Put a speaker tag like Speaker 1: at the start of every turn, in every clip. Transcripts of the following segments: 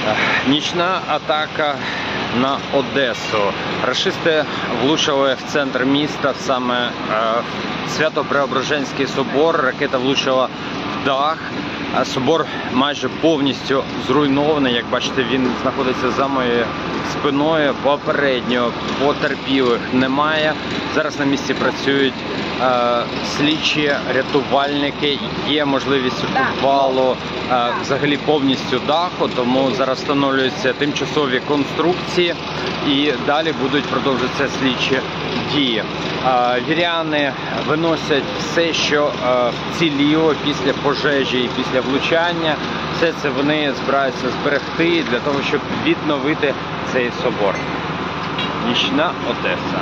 Speaker 1: Нічна атака на Одесу. Рашисти влучили в центр міста, саме в Свято-Преображенський собор. Ракета влучила в дах. Собор майже повністю зруйнований. Як бачите, він знаходиться за моєю спиною. Попередньо потерпілих немає. Зараз на місці працюють слідчі, рятувальники. Є можливість обвалу взагалі повністю даху, тому зараз встановлюються тимчасові конструкції і далі будуть продовжуватися слідчі дії. Віряни виносять все, що вціліло після пожежі і після влучання. Все це вони збираються зберегти для того, щоб відновити цей собор. Нічна Одеса.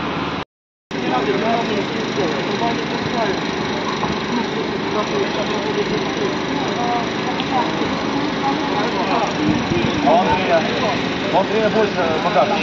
Speaker 2: Андрей, больше покажешь.